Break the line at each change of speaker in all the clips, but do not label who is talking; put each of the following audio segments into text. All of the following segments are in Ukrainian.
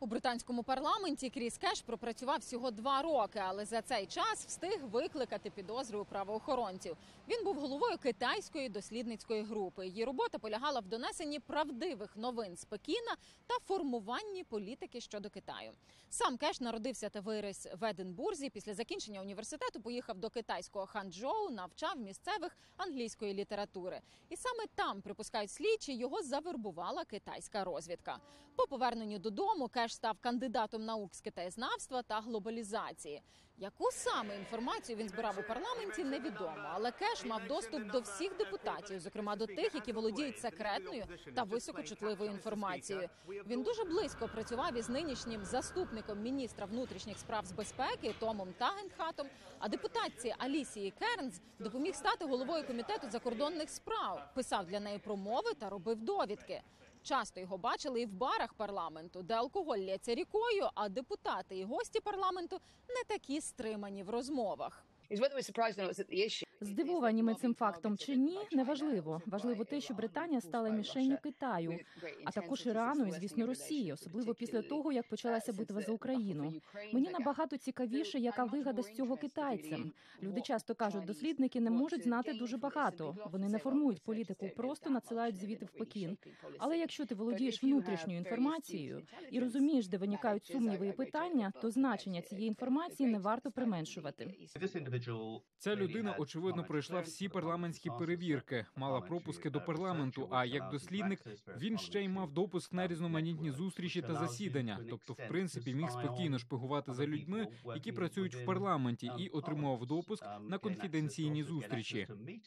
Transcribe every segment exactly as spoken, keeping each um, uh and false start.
У британському парламенті Кріс Кеш пропрацював всього два роки, але за цей час встиг викликати підозри у правоохоронців. Він був головою китайської дослідницької групи. Її робота полягала в донесенні правдивих новин з Пекіна та формуванні політики щодо Китаю. Сам Кеш народився та виріс в Единбурзі. Після закінчення університету поїхав до китайського Ханчжоу, навчав місцевих англійської літератури. І саме там, припускають слідчі, його завербувала китайська розвідка. По поверненню додому Кеш став кандидатом наук з китаєзнавства та глобалізації. Яку саме інформацію він збирав у парламенті, невідомо. Але Кеш мав доступ до всіх депутатів, зокрема до тих, які володіють секретною та високочутливою інформацією. Він дуже близько працював із нинішнім заступником міністра внутрішніх справ з безпеки Томом Тагенхатом, а депутатці Алісії Кернс допоміг стати головою комітету закордонних справ, писав для неї промови та робив довідки. Часто його бачили і в барах парламенту, де алкоголь лється рікою, а депутати і гості парламенту не такі стримані в розмовах.
Здивовані ми цим фактом чи ні, неважливо. Важливо те, що Британія стала мішенню Китаю, а також Ірану і, звісно, Росії, особливо після того, як почалася битва за Україну. Мені набагато цікавіше, яка вигода з цього китайцям. Люди часто кажуть, дослідники не можуть знати дуже багато. Вони не формують політику, просто надсилають звіти в Пекін. Але якщо ти володієш внутрішньою інформацією і розумієш, де виникають сумніви і питання, то значення цієї інформації не варто применшувати.
Ця людина, очевидно, пройшла всі парламентські перевірки, мала пропуски до парламенту, а як дослідник він ще й мав допуск на різноманітні зустрічі та засідання. Тобто, в принципі, міг спокійно шпигувати за людьми, які працюють в парламенті, і отримував допуск на конфіденційні зустрічі.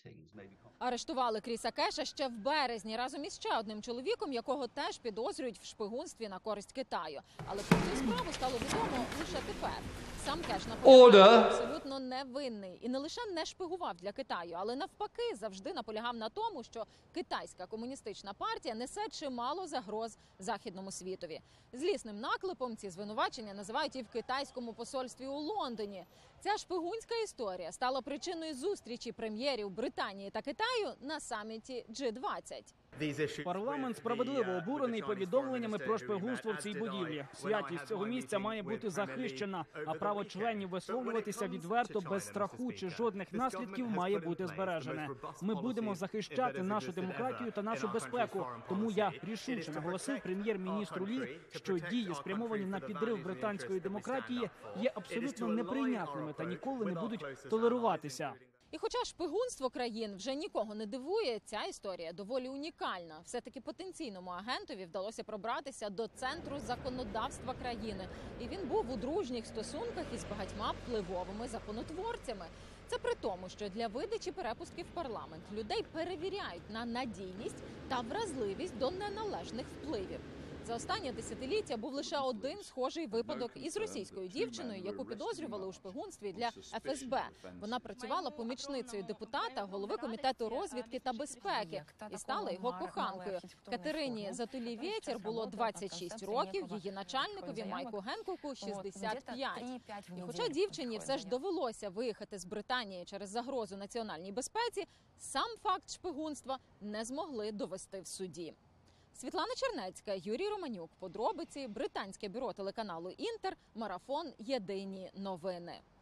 Арештували Кріса Кеша ще в березні разом із ще одним чоловіком, якого теж підозрюють в шпигунстві на користь Китаю. Але про цю справу стало відомо лише тепер. Сам Кеш наполягав, абсолютно невинний. І не лише не шпигував для Китаю, але навпаки завжди наполягав на тому, що китайська комуністична партія несе чимало загроз західному світові. Злісним наклепом ці звинувачення називають і в китайському посольстві у Лондоні. Ця шпигунська історія стала причиною зустрічі прем'єрів Британії та Китаю на саміті джі двадцять.
Парламент справедливо обурений повідомленнями про шпигунство в цій будівлі. Святість цього місця має бути захищена, а право членів висловлюватися відверто, без страху чи жодних наслідків має бути збережене. Ми будемо захищати нашу демократію та нашу безпеку. Тому я рішуче наголосив прем'єр-міністру Лі, що дії, спрямовані на підрив британської демократії, є абсолютно неприйнятними та ніколи не будуть толеруватися.
І хоча шпигунство країн вже нікого не дивує, ця історія доволі унікальна. Все-таки потенційному агентові вдалося пробратися до центру законодавства країни. І він був у дружніх стосунках із багатьма впливовими законотворцями. Це при тому, що для видачі перепустків в парламент людей перевіряють на надійність та вразливість до неналежних впливів. За останнє десятиліття був лише один схожий випадок із російською дівчиною, яку підозрювали у шпигунстві для еф ес бе. Вона працювала помічницею депутата, голови комітету розвідки та безпеки і стала його коханкою. Катерині Затулі-Вєтєр було двадцять шість років, її начальникові Майку Генкоку – шістдесят п'ять. І хоча дівчині все ж довелося виїхати з Британії через загрозу національній безпеці, сам факт шпигунства не змогли довести в суді. Світлана Чернецька, Юрій Романюк. Подробиці. Британське бюро телеканалу «Інтер». Марафон. Єдині новини.